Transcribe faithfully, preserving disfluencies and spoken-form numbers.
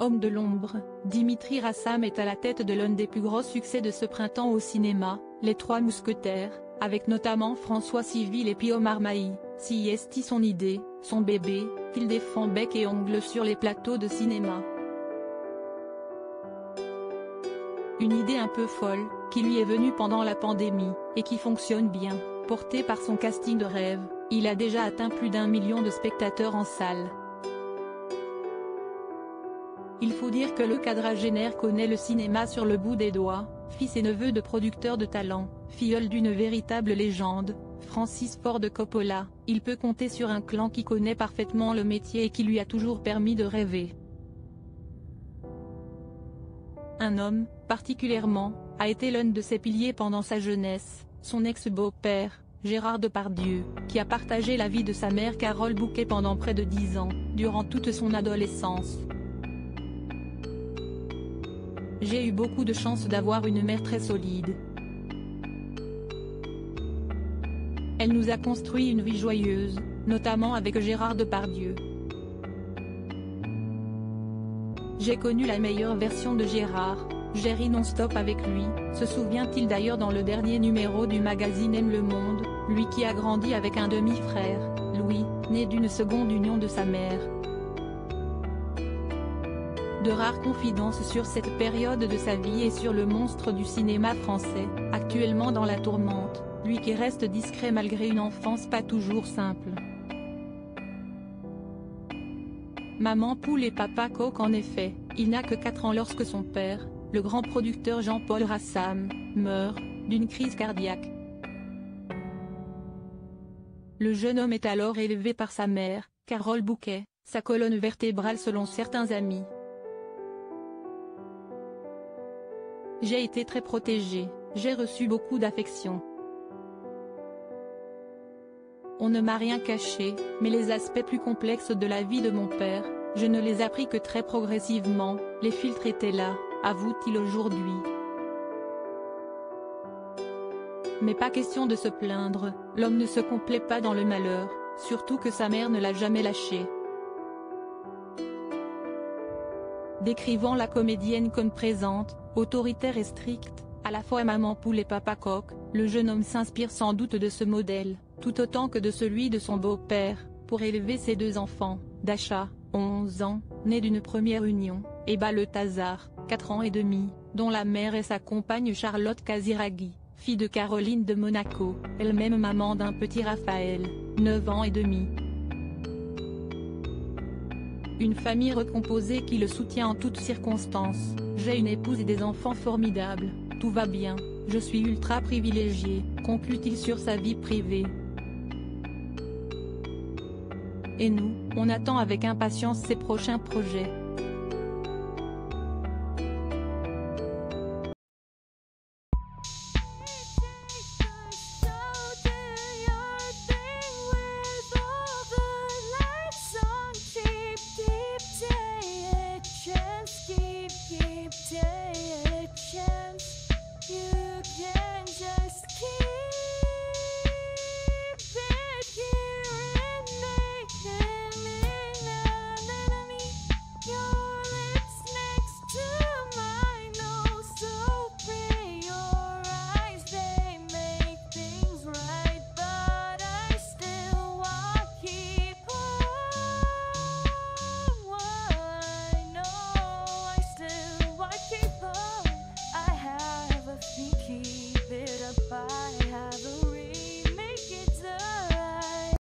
Homme de l'ombre, Dimitri Rassam est à la tête de l'un des plus gros succès de ce printemps au cinéma, Les Trois Mousquetaires, avec notamment François Civil et Pio Marmaille, si est son idée, son bébé, qu'il défend bec et ongles sur les plateaux de cinéma. Une idée un peu folle, qui lui est venue pendant la pandémie, et qui fonctionne bien, porté par son casting de rêve, il a déjà atteint plus d'un million de spectateurs en salle. Il faut dire que le quadragénaire connaît le cinéma sur le bout des doigts, fils et neveu de producteurs de talent, filleul d'une véritable légende, Francis Ford Coppola, il peut compter sur un clan qui connaît parfaitement le métier et qui lui a toujours permis de rêver. Un homme, particulièrement, a été l'un de ses piliers pendant sa jeunesse, son ex-beau-père, Gérard Depardieu, qui a partagé la vie de sa mère Carole Bouquet pendant près de dix ans, durant toute son adolescence. J'ai eu beaucoup de chance d'avoir une mère très solide. Elle nous a construit une vie joyeuse, notamment avec Gérard Depardieu. J'ai connu la meilleure version de Gérard, j'ai ri non-stop avec lui, se souvient-il d'ailleurs dans le dernier numéro du magazine Aime le Monde, lui qui a grandi avec un demi-frère, Louis, né d'une seconde union de sa mère. De rares confidences sur cette période de sa vie et sur le monstre du cinéma français, actuellement dans la tourmente, lui qui reste discret malgré une enfance pas toujours simple. Maman poule et papa coq. En effet, il n'a que quatre ans lorsque son père, le grand producteur Jean-Paul Rassam, meurt, d'une crise cardiaque. Le jeune homme est alors élevé par sa mère, Carole Bouquet, sa colonne vertébrale selon certains amis. J'ai été très protégée, j'ai reçu beaucoup d'affection. On ne m'a rien caché, mais les aspects plus complexes de la vie de mon père, je ne les ai appris que très progressivement, les filtres étaient là, avoue-t-il aujourd'hui. Mais pas question de se plaindre, l'homme ne se complaît pas dans le malheur, surtout que sa mère ne l'a jamais lâché. Décrivant la comédienne comme présente, autoritaire et stricte, à la fois maman poule et papa coq, le jeune homme s'inspire sans doute de ce modèle, tout autant que de celui de son beau-père, pour élever ses deux enfants, Dasha, onze ans, née d'une première union, et Balthazar, quatre ans et demi, dont la mère est sa compagne Charlotte Casiraghi, fille de Caroline de Monaco, elle-même maman d'un petit Raphaël, neuf ans et demi. Une famille recomposée qui le soutient en toutes circonstances, j'ai une épouse et des enfants formidables, tout va bien, je suis ultra privilégié, conclut-il sur sa vie privée. Et nous, on attend avec impatience ses prochains projets.